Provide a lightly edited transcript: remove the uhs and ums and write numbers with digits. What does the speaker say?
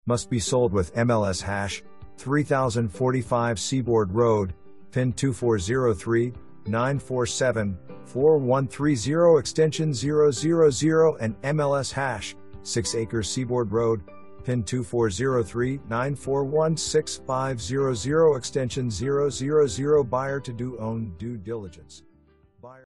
Must be sold with MLS hash 3045 Seaboard Road, PIN 2403-947-4130 extension 000 and MLS hash 6 acres Seaboard Road, PIN 2403-941-6500 extension 000 buyer to do own due diligence. Buyer